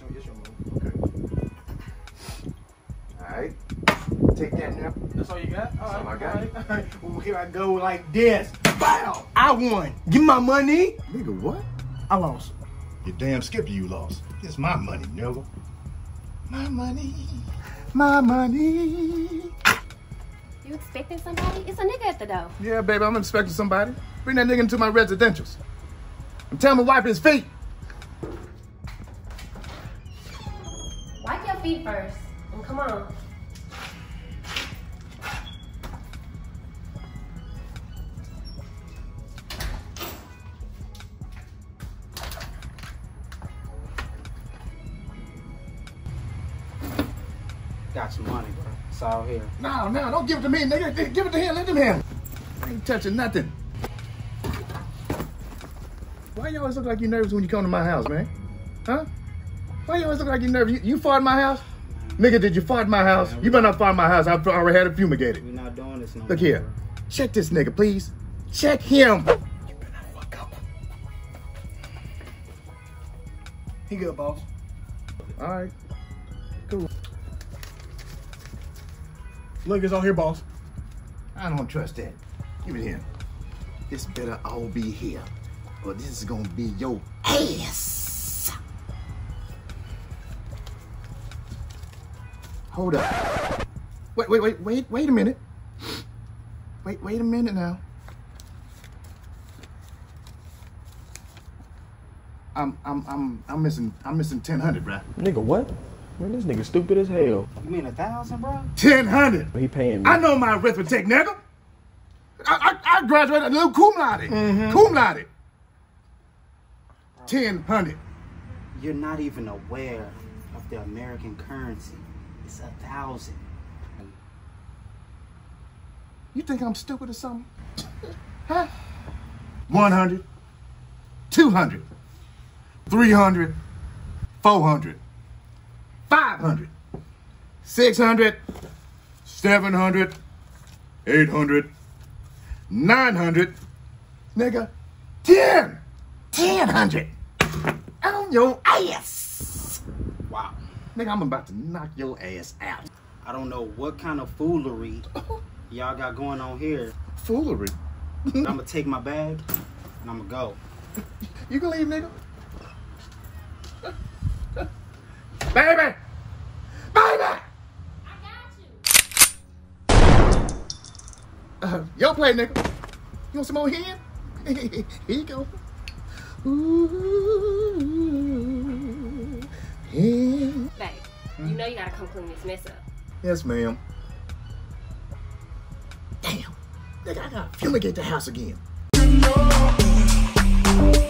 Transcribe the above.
It's your move. Okay. Alright. Take that now. That's all you got? That's all I got. All right. Well, here I go like this. Bow! I won. Give me my money. Nigga, what? I lost. You damn skipper, you lost. It's my money, nigga. My money. My money. You expecting somebody? It's a nigga at the door. Yeah, baby, I'm expecting somebody. Bring that nigga into my residentials. And tell him to wipe his feet. Wipe your feet first. And come on. Got some money, bro. It's all here. No, don't give it to me, nigga. Give it to him. Let him have it. I ain't touching nothing. Why you always look like you nervous when you come to my house, man? Huh? Why you always look like you nervous? You fart in my house? Nigga, did you fart in my house? You better not fart in my house. I've already had it fumigated. We're not doing this no more. Look here. Bro. Check this nigga, please. Check him. You better not fuck up. He good, boss. All right. Cool. Look, it's on here, boss. I don't trust that. Give it here. This better all be here, or this is gonna be your ass. Hold up. Wait a minute. Wait a minute now. I'm missing 1,000, bruh. Nigga, what? Man, this nigga stupid as hell. You mean 1,000, bro? 1,000. He paying me. I know my arithmetic, nigga. I graduated a little cum laude. Cum laude. 1,000. You're not even aware of the American currency. It's 1,000. You think I'm stupid or something? Huh? 100, 200, 300, 400, 500, 600, 700, 800, 900, nigga, 1,000 on your ass. Wow. Nigga, I'm about to knock your ass out. I don't know what kind of foolery y'all got going on here. Foolery. I'm gonna take my bag and I'm gonna go. You can leave, nigga. Baby! Baby! I got you. Yo play, nigga. You want some more hand? Here you go. Ooh, hand. Babe, you know you gotta come clean this mess up. Yes, ma'am. Damn. Nigga, I gotta fumigate the house again.